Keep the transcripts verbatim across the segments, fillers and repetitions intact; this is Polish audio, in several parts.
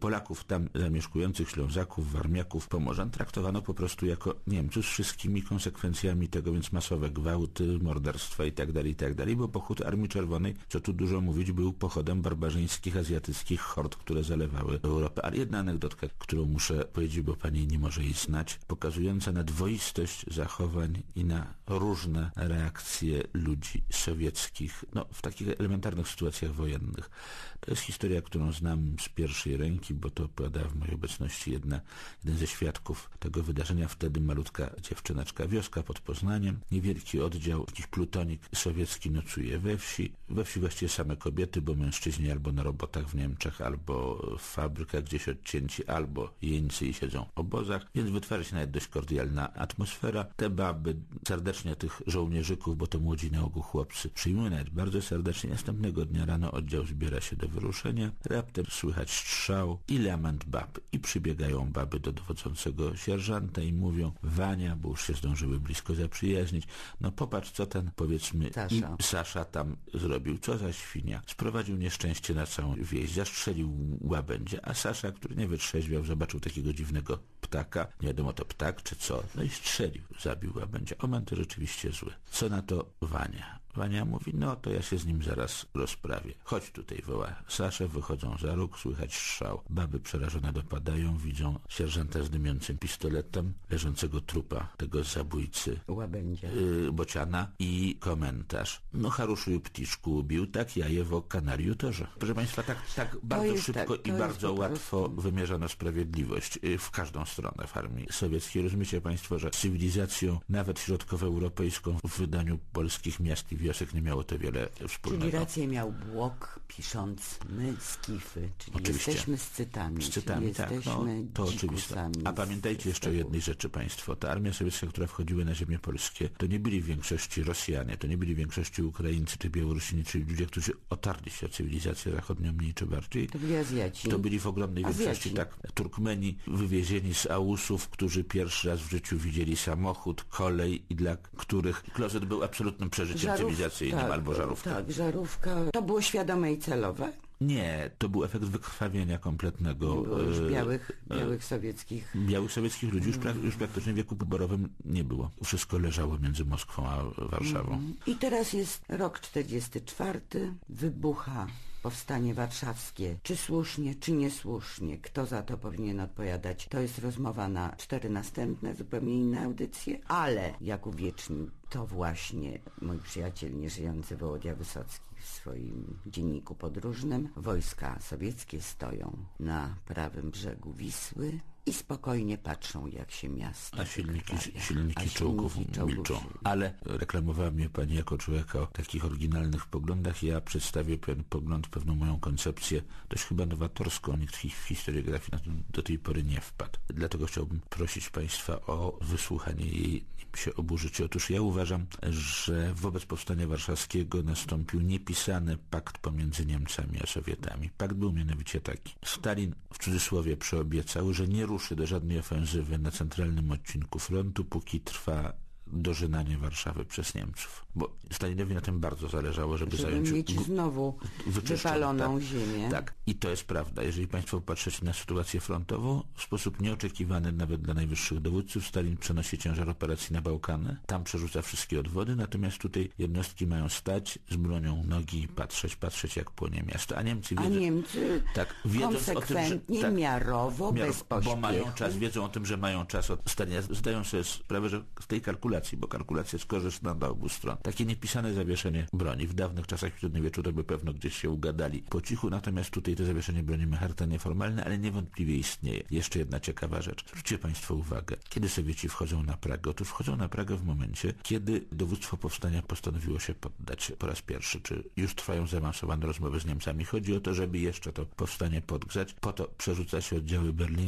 Polaków tam zamieszkujących, Ślązaków, Warmiaków, Pomorzan traktowano po prostu jako Niemców z wszystkimi konsekwencjami tego, więc masowe gwałty, morderstwa i tak dalej, i tak dalej, bo pochód Armii Czerwonej, co tu dużo mówić, był pochodem barbarzyńskich, azjatyckich hord, które zalewały Europę. Ale jedna anegdotka, którą muszę powiedzieć, bo pani nie może jej znać, pokazująca na dwoistość zachowań i na różne reakcje ludzi sowieckich, no w takich elementarnych sytuacjach wojennych. To jest historia, którą znam z pierwszej ręki, bo to opowiadała w mojej obecności jedna, jeden ze świadków tego wydarzenia, wtedy malutka dziewczyneczka, wioska pod Poznaniem, niewielki oddział, jakiś plutonik sowiecki nocuje we wsi, we wsi właściwie same kobiety, bo mężczyźni albo na robotach w Niemczech, albo w fabrykach gdzieś odcięci, albo jeńcy i siedzą w obozach, więc wytwarza się nawet dość kordialna atmosfera. Te baby serdecznie tych żołnierzyków, bo to młodzi na ogół chłopcy, przyjmują nawet bardzo serdecznie. Następnego dnia rano oddział zbiera się do wyruszenia, raptem słychać strzał i lament bab. I przybiegają baby do dowodzącego sierżanta i mówią: Wania, bo już się zdążyły blisko zaprzyjaźnić, no popatrz, co ten, powiedzmy, Sasza, Sasza tam zrobił, co za świnia. Sprowadził nieszczęście na całą wieś, zastrzelił łabędzie, a Sasza, który nie wytrzeźwiał, zobaczył takiego dziwnego ptaka, nie wiadomo to ptak czy co, no i strzelił, zabił łabędzia. Oman to rzeczywiście zły. Co na to Wania? Wania mówi: no to ja się z nim zaraz rozprawię. Chodź tutaj, woła Saszę, wychodzą za róg, słychać strzał. Baby przerażone dopadają, widzą sierżanta z dymiącym pistoletem, leżącego trupa tego zabójcy łabędzia, yy, bociana i komentarz: no Haruszu pticzku ubił, tak jajewo kanaliu torze. Proszę państwa, tak, tak bardzo szybko tak, i bardzo łatwo wymierzano sprawiedliwość yy, w każdą stronę w armii sowieckiej. Rozumiecie państwo, że cywilizacją nawet środkowoeuropejską w wydaniu polskich miast i wiosek nie miało to wiele wspólnego. Czyli rację miał Błok, pisząc my skify, czyli oczywiście. Jesteśmy scytami, Scytami, tak, no, to oczywiste. A pamiętajcie jeszcze o jednej rzeczy państwo. Ta armia sowiecka, która wchodziła na ziemię polskie, to nie byli w większości Rosjanie, to nie byli w większości Ukraińcy czy Białorusini, czyli ludzie, którzy otarli się o cywilizację zachodnią mniej czy bardziej. To byli Azjaci. To byli w ogromnej Azjaci. większości tak Turkmeni wywiezieni z Ausów, którzy pierwszy raz w życiu widzieli samochód, kolej i dla których klozet był absolutnym przeżyciem Żarów, cywilizacyjnym tak, albo żarówka. Tak, żarówka. To było świadome i celowe? Nie, to był efekt wykrwawienia kompletnego. Nie było już białych, białych sowieckich... Białych sowieckich ludzi już, pra, już praktycznie w wieku poborowym nie było. Wszystko leżało między Moskwą a Warszawą. Mm. I teraz jest rok czterdziesty czwarty, wybucha powstanie warszawskie. Czy słusznie, czy niesłusznie? Kto za to powinien odpowiadać? To jest rozmowa na cztery następne, zupełnie inne audycje, ale jak uwieczni to właśnie mój przyjaciel nieżyjący Wołodia Wysocki w swoim dzienniku podróżnym. Wojska sowieckie stoją na prawym brzegu Wisły i spokojnie patrzą, jak się miasto A silniki, wykrwawia. silniki, A czołgów, silniki czołgów milczą. się... Ale reklamowała mnie pani jako człowieka o takich oryginalnych poglądach. Ja przedstawię pewien pogląd, pewną moją koncepcję, dość chyba nowatorską. Nikt w historiografii na to do tej pory nie wpadł. Dlatego chciałbym prosić państwa o wysłuchanie jej, nim się oburzycie. Otóż ja uważam, że wobec powstania warszawskiego nastąpił niepisany pakt pomiędzy Niemcami a Sowietami. Pakt był mianowicie taki. Stalin w cudzysłowie przyobiecał, że nie ruszy do żadnej ofensywy na centralnym odcinku frontu, póki trwa dożynanie Warszawy przez Niemców. Bo Stalinowi na tym bardzo zależało, żeby, żeby zająć mieć znowu wypaloną tak, ziemię. Tak. I to jest prawda. Jeżeli państwo patrzycie na sytuację frontową, w sposób nieoczekiwany nawet dla najwyższych dowódców, Stalin przenosi ciężar operacji na Bałkany. Tam przerzuca wszystkie odwody, natomiast tutaj jednostki mają stać z bronią nogi i patrzeć, patrzeć jak płonie miasto. A Niemcy wiedzą, A Niemcy tak, wiedząc o tym, że tak, miarowo, miar, bez pośpiechu. Bo mają czas, wiedzą o tym, że mają czas od Stalina. Zdają sobie sprawę, że w tej kalkulacji, bo kalkulacja jest korzystna dla obu stron. Takie niepisane zawieszenie broni. W dawnych czasach średniowieczu to by pewno gdzieś się ugadali po cichu, natomiast tutaj to zawieszenie broni ma charakter nieformalny, ale niewątpliwie istnieje. Jeszcze jedna ciekawa rzecz. Zwróćcie państwo uwagę, kiedy Sowieci wchodzą na Pragę? Otóż wchodzą na Pragę w momencie, kiedy dowództwo powstania postanowiło się poddać po raz pierwszy, czy już trwają zaawansowane rozmowy z Niemcami. Chodzi o to, żeby jeszcze to powstanie podgrzać. Po to przerzuca się oddziały Berlinga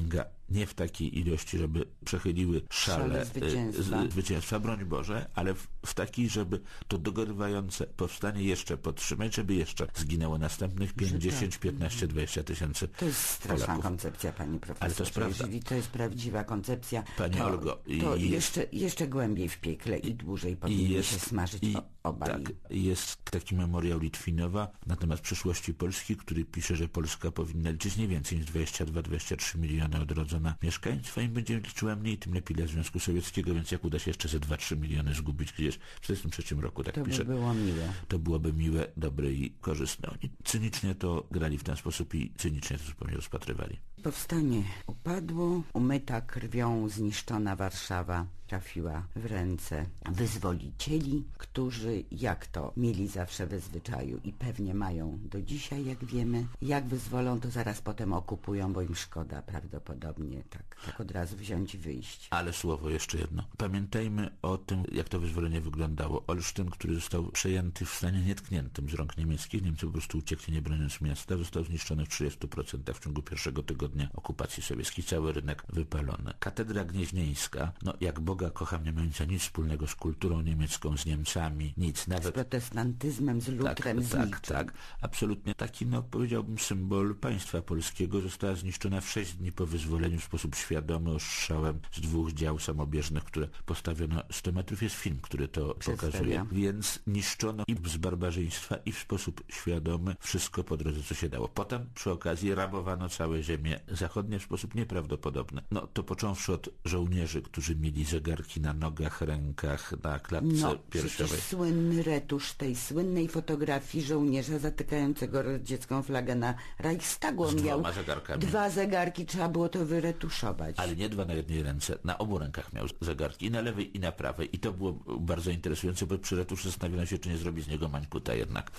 nie w takiej ilości, żeby przechyliły szale, Szale zwycięstwa. y, zwycięstwa, broń Boże, ale w, w takiej, żeby to dogorywające powstanie jeszcze podtrzymać, żeby jeszcze zginęło następnych pięć, dziesięć, piętnaście, dwadzieścia tysięcy To jest straszna Polaków. koncepcja, pani profesor. Ale to jest prawda. Jeżeli to jest prawdziwa koncepcja, Pani to, Olgo, to i- jeszcze, jeszcze głębiej w piekle i dłużej powinny się smażyć i, o, obaj. tak, jest taki memoriał Litwinowa na temat przyszłości Polski, który pisze, że Polska powinna liczyć nie więcej niż dwadzieścia dwa dwadzieścia trzy miliony odrodzona mieszkańców, a im będzie liczyła mniej, tym lepiej dla Związku Sowieckiego, więc jak uda się jeszcze ze dwa trzy miliony zgubić gdzieś w tysiąc dziewięćset czterdziestym trzecim roku, tak To by pisze, było miłe. to byłoby miłe, dobre i korzystne. Oni cynicznie to grali w ten sposób i cynicznie to zupełnie rozpatrywali. Powstanie upadło, umyta krwią zniszczona Warszawa trafiła w ręce wyzwolicieli, którzy, jak to mieli zawsze we zwyczaju i pewnie mają do dzisiaj, jak wiemy, jak wyzwolą, to zaraz potem okupują, bo im szkoda prawdopodobnie tak, tak od razu wziąć i wyjść. Ale słowo jeszcze jedno. Pamiętajmy o tym, jak to wyzwolenie wyglądało. Olsztyn, który został przejęty w stanie nietkniętym z rąk niemieckich, Niemcy po prostu uciekli, nie broniąc miasta, został zniszczony w trzydziestu procentach w ciągu pierwszego tygodnia okupacji sowieckiej, cały rynek wypalony. Katedra Gnieźnieńska, no jak Boga kocham, nie mająca nic wspólnego z kulturą niemiecką, z Niemcami, nic, Z nawet... protestantyzmem, z lutrem, z tak, niczym. tak, absolutnie taki, no powiedziałbym, symbol państwa polskiego została zniszczona w sześć dni po wyzwoleniu w sposób świadomy ostrzałem z dwóch dział samobieżnych, które postawiono sto metrów. Jest film, który to Przedstawia. pokazuje. Więc niszczono i z barbarzyństwa, i w sposób świadomy wszystko po drodze, co się dało. Potem przy okazji rabowano całe ziemie zachodnie w sposób nieprawdopodobny. No to począwszy od żołnierzy, którzy mieli zegarki na nogach, rękach, na klatce No, piersiowej. przecież słynny retusz tej słynnej fotografii żołnierza zatykającego radziecką flagę na Reichstagu. On Z miał dwoma zegarkami. dwa zegarki, trzeba było to wyretuszować. Ale nie dwa na jednej ręce, na obu rękach miał zegarki, i na lewej, i na prawej. I to było bardzo interesujące, bo przy retuszu zastanawiano się, czy nie zrobić z niego mańkuta jednak.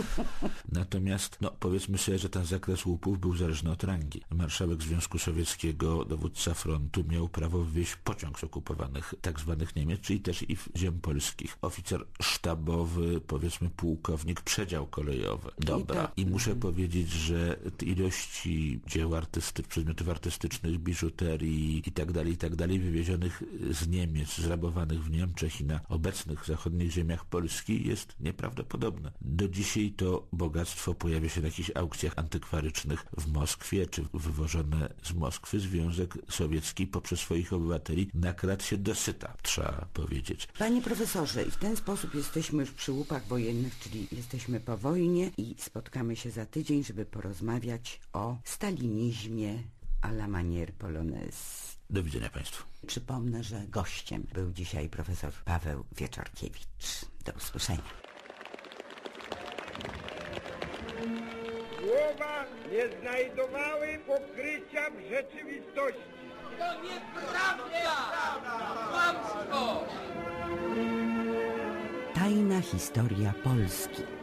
Natomiast, no powiedzmy sobie, że ten zakres łupów był zależny od rangi. Marszałek Związku Sowieckiego, dowódca frontu, miał prawo wywieźć pociąg z okupowanych tak zwanych Niemiec, czyli też i w ziem polskich. Oficer sztabowy, powiedzmy pułkownik, przedział kolejowy. Dobra. I to- I muszę powiedzieć, że te ilości dzieł artystycznych, przedmiotów artystycznych, biżuterii i tak dalej, i tak dalej, wywiezionych z Niemiec, zrabowanych w Niemczech i na obecnych zachodnich ziemiach Polski jest nieprawdopodobne. Do dzisiaj to bogactwo pojawia się na jakichś aukcjach antykwarycznych w Moskwie, czy wywożone z Moskwy. Związek Sowiecki poprzez swoich obywateli nakradł się dosyta, trzeba powiedzieć. Panie profesorze, i w ten sposób jesteśmy już przy łupach wojennych, czyli jesteśmy po wojnie i spotkamy się za tydzień, żeby porozmawiać o stalinizmie à la manière polonaise. Do widzenia Państwu. Przypomnę, że gościem był dzisiaj profesor Paweł Wieczorkiewicz. Do usłyszenia. Słowa nie znajdowały pokrycia w rzeczywistości. To nieprawda! Kłamstwo! Tajna historia Polski.